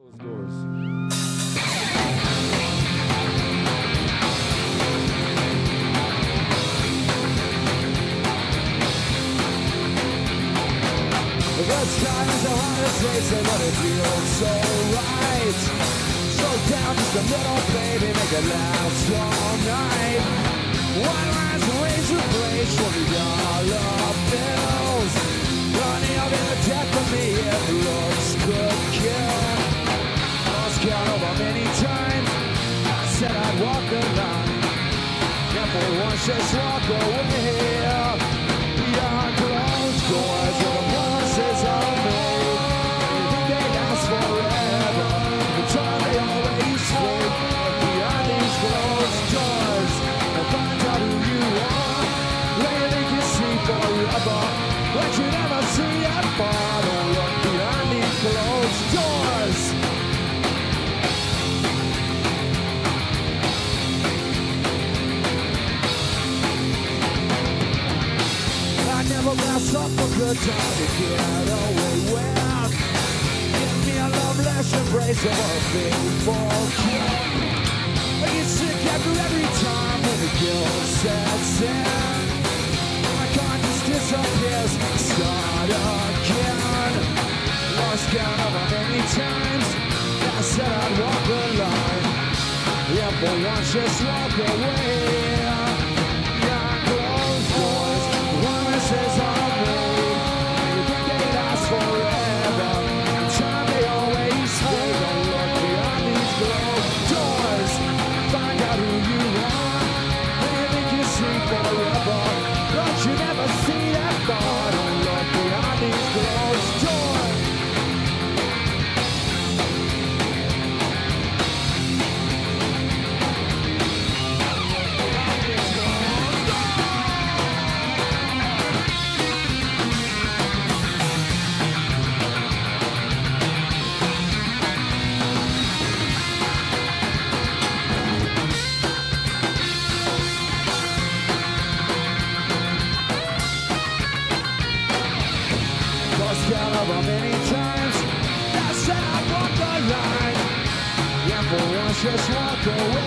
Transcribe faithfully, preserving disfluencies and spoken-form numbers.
Closed doors. This time is the hardest race, but it feels so right. So down just a little, baby, make it last all night. One last razor blade, show me dollar bills. Running up in the death for me, it looks good kill. Lost count of how many times I said I'd walk the line. Never once just walk away. Behind closed doors, where the promises are made. You think they last forever, the time they always fade. Behind these closed doors, and find out who you are. Where you think you see forever, but you never see that far. Don't look behind these closed doors. I never pass up a good time to get away with. Give me a loveless embrace of a faithful kill. I get sick after every time when the guilt sets in. My conscience disappears, start again. Lost count of how many times I said I'd walk the line. Yeah, but once just walk away. Behind closed doors, promises are made. You think they last forever, the time they always fade. Don't look behind these closed doors, find out who you are. You think you see forever, but you never see that far. Don't look behind these closed doors. Lost count of how many times I said I'd walk the line. Yeah, for once just walk away.